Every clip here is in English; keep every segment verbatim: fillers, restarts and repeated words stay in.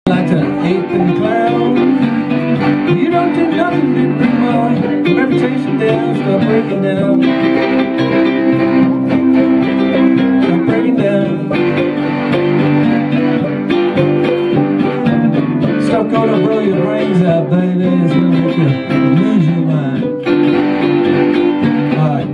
Like an ape and clown, you don't do nothing to bring my reputation down. Stop breaking down, stop breaking down. Stop gonna blow your brains out, baby. It's gonna make you lose your mind. Alright.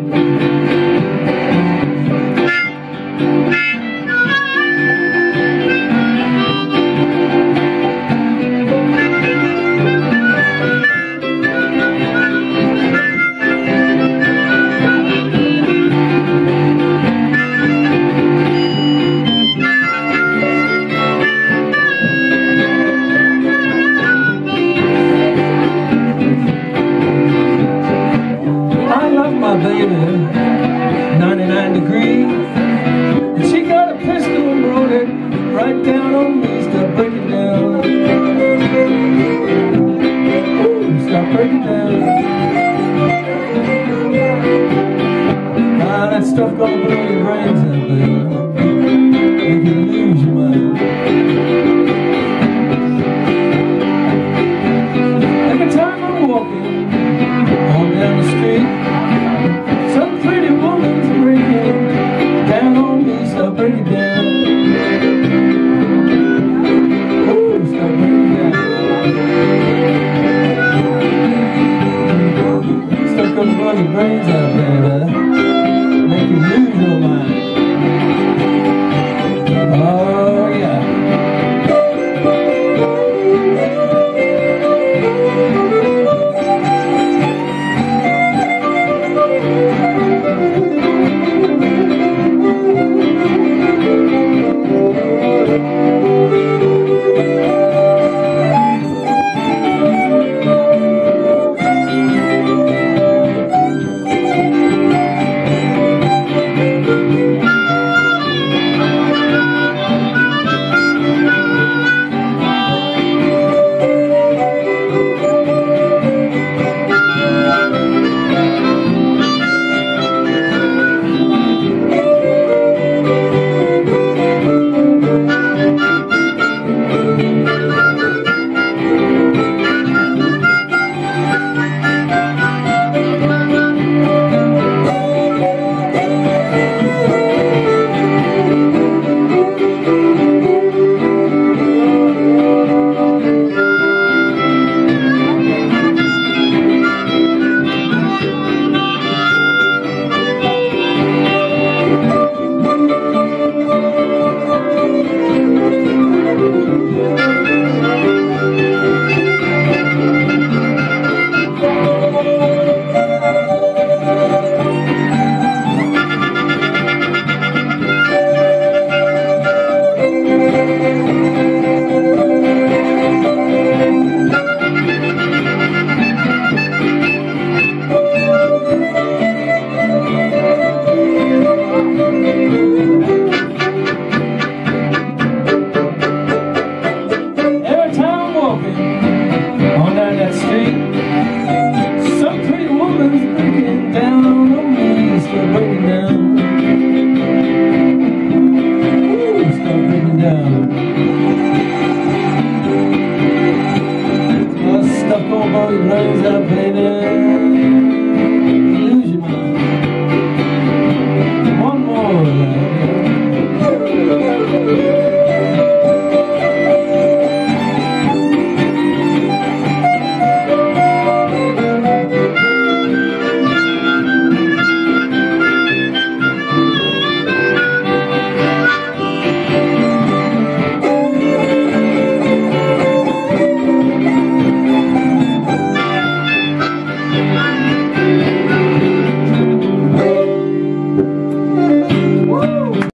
My baby, ninety-nine degrees, and she got a pistol and wrote it right down on me. Stop breaking down. Ooh, stop breaking down. Ah, that stuff gonna blow